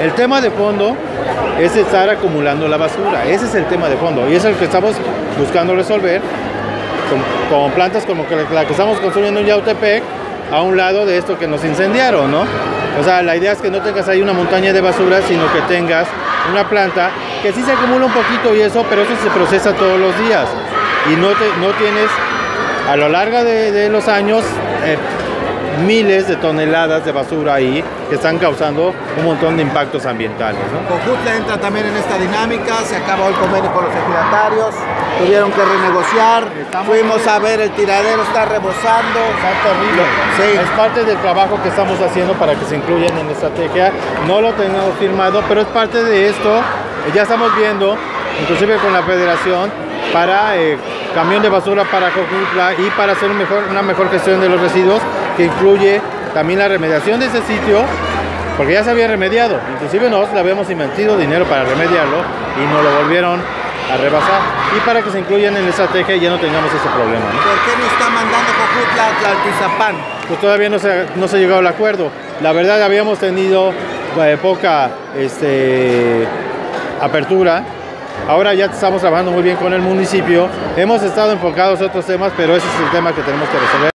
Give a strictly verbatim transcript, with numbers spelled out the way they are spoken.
El tema de fondo es estar acumulando la basura. Ese es el tema de fondo y es el que estamos buscando resolver con, con plantas como la que estamos construyendo en Yautepec, a un lado de esto que nos incendiaron, ¿no? O sea, la idea es que no tengas ahí una montaña de basura, sino que tengas una planta que sí se acumula un poquito y eso, pero eso se procesa todos los días y no, te, no tienes a lo largo de, de los años eh, miles de toneladas de basura ahí que están causando un montón de impactos ambientales, ¿no? Cojutla entra también en esta dinámica, se acabó el convenio con los ejidatarios, tuvieron que renegociar, Estamos fuimos a ver el tiradero, está rebosando. Está terrible. Sí. Es parte del trabajo que estamos haciendo para que se incluyan en la estrategia. No lo tenemos firmado, pero es parte de esto. Ya estamos viendo, inclusive con la federación, para eh, camión de basura para Cojutla y para hacer un mejor, una mejor gestión de los residuos, que incluye también la remediación de ese sitio, porque ya se había remediado. Inclusive nosotros le habíamos invertido dinero para remediarlo y nos lo volvieron a rebasar, y para que se incluyan en la estrategia y ya no tengamos ese problema, ¿no? ¿Por qué no está mandando Cojutla a Tlaltizapán? Pues todavía no se, no se ha llegado al acuerdo. La verdad, habíamos tenido eh, poca este, apertura. Ahora ya estamos trabajando muy bien con el municipio. Hemos estado enfocados en otros temas, pero ese es el tema que tenemos que resolver.